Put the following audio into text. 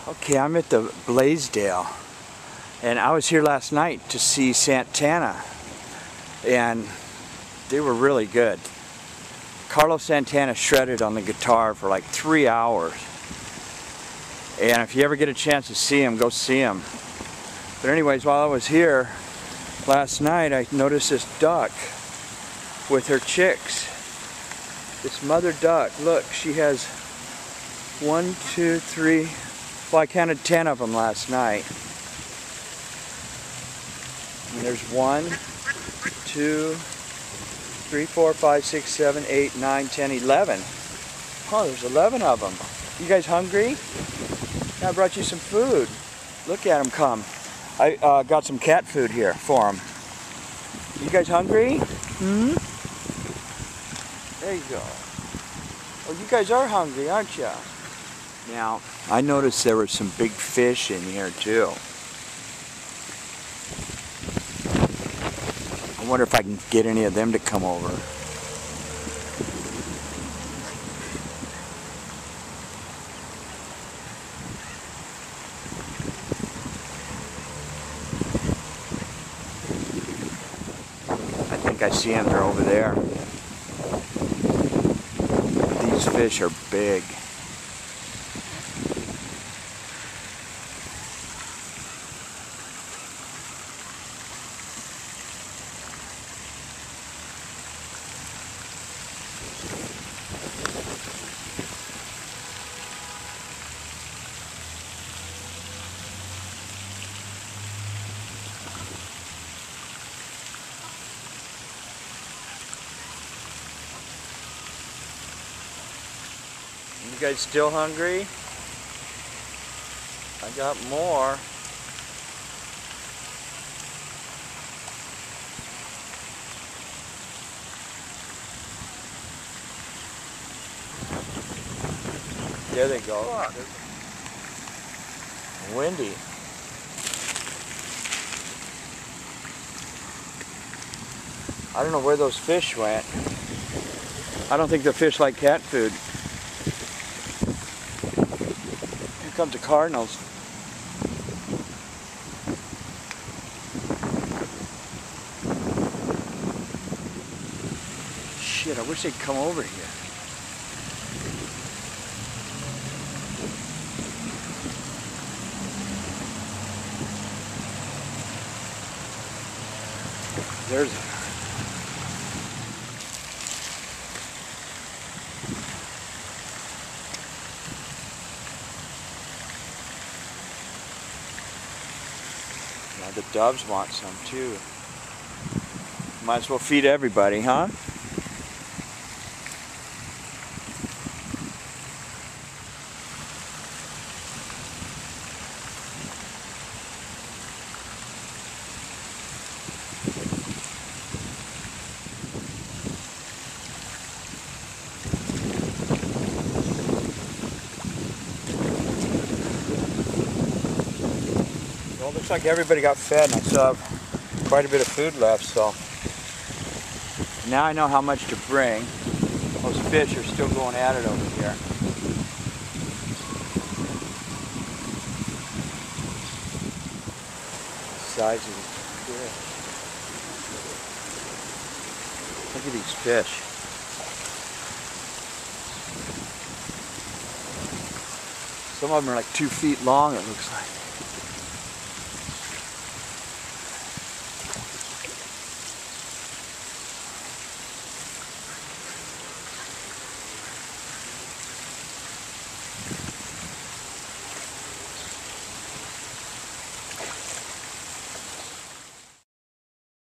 Okay, I'm at the Blaisdell, and I was here last night to see Santana, and they were really good. Carlos Santana shredded on the guitar for like 3 hours, and if you ever get a chance to see him, go see him. But anyways, while I was here last night, I noticed this duck with her chicks. This mother duck, look, she has 1, 2, 3, well, I counted 10 of them last night. And there's 1, 2, 3, 4, 5, 6, 7, 8, 9, 10, 11. Oh, there's 11 of them. You guys hungry? I brought you some food. Look at them come. I got some cat food here for them. You guys hungry? Hmm? There you go. Oh, you guys are hungry, aren't you? Now, I noticed there were some big fish in here too. I wonder if I can get any of them to come over. I think I see them, they're over there. These fish are big. You guys still hungry? I got more. There they go. Windy. I don't know where those fish went. I don't think the fish like cat food. Here comes the cardinals. Shit, I wish they'd come over here. There's now the doves want some too. Might as well feed everybody, huh? Well, it looks like everybody got fed, and I still have quite a bit of food left, so now I know how much to bring. Those fish are still going at it over here. The size of these fish. Look at these fish. Some of them are like 2 feet long, it looks like.